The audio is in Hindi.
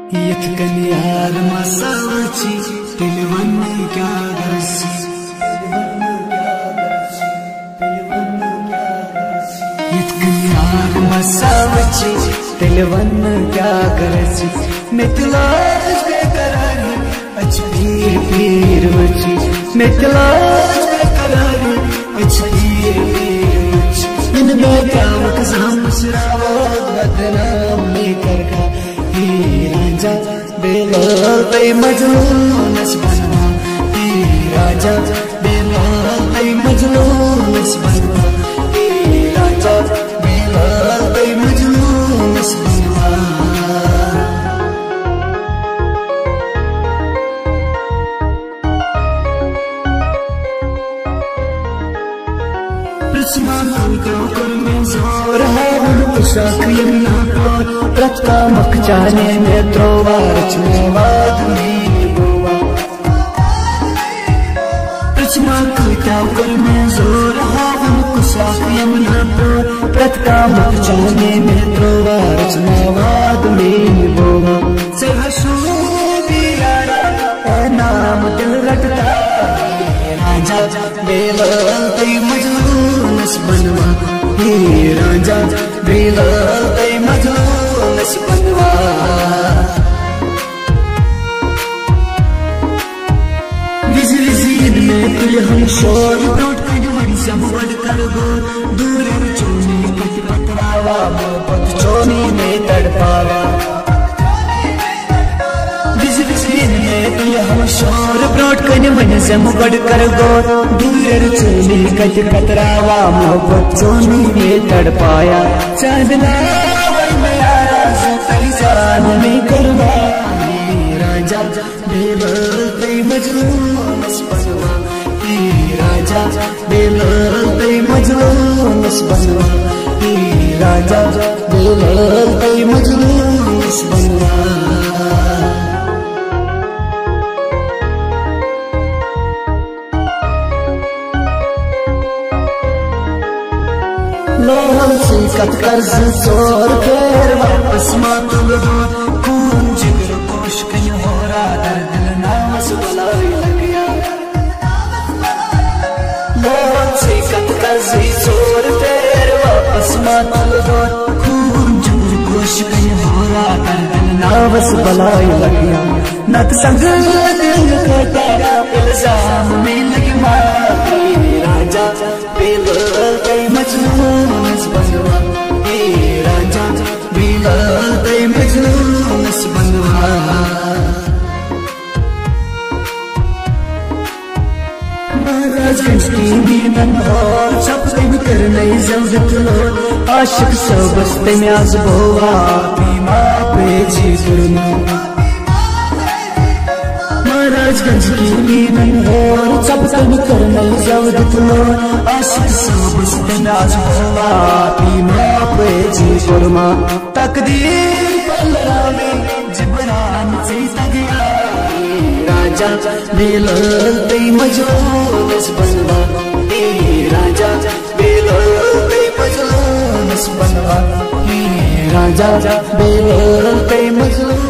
यथ कन यार मसावची तिलवन क्या गरसी यथ कन यार मसावची तिलवन क्या गरसी मिथिलाज बेकरार अच पीर पीर वची मिथिलाज बेकरार अच पीर पीर वची इन बेकाम कसाम मुसरावा बदनाम लेकर का राजा बेलाल तई मजनून बनवा राजा बेलाल तई मजनून बनवा राजा बेलाल तई मजनून बनवा जोर है शाख यमुना पार प्रत का मख जाने में त्रोवार चुनावाद में गोवा प्रचमा कविता कर में जोर है शाख यमुना पार प्रत का मख जाने में त्रोवार चुनावाद में गोवा सहसू बियारा नाम दिल रटता राजा बेलाल तई मजनून बनवा राजा बेलाल तई मजनून बनवा विज़ में तुल हम शोर ब्रोट कजवरी सब वड कर गो दूर चोनी कट पतरावा मोहब्बत चोनी में तड़पावा हम शोर ब्रोट कन मन से मुगड़ कर गो दूर चोली कच कतरावा मोहब्बत चोनी में तड़पाया चांदना जान में करवा राजा बेलाल तई मजनून बनवा राजा बेलाल तई मजनून बनवा राजा बेलाल तई मजनून बनवा लोहम से कट कर जोर कर वापस मातुल दो खून जिगर कोश कहीं हो रहा दर्द नास बुलाई लग गया लोहम से कट कर जोर कर वापस मातुल दो खून जिगर कोश कहीं हो रहा दर्द नास बुलाई लग गया नत संग दिल का तारा इल्जाम में लगी मारी राजा बेलाल तई मजनून बनवा राजा बेलाल तई मजनून बनवा महाराजगंज की दीनन और सब कहीं कर नई जरूरत लो आशिक सब बस्ते में आज बोवा बीमा पे जी गुरु महाराजगंज की दीनन और सब कहीं कर नई जरूरत लो आशिक सब बस्ते में आज बोवा बीमा पे जी गुरु तकदीर पलरा में जिब्रान से तगिया राजा बेलाल तई मजनून बनवा राजा बेलाल तई मजनून बनवा राजा बेलाल तई मजनून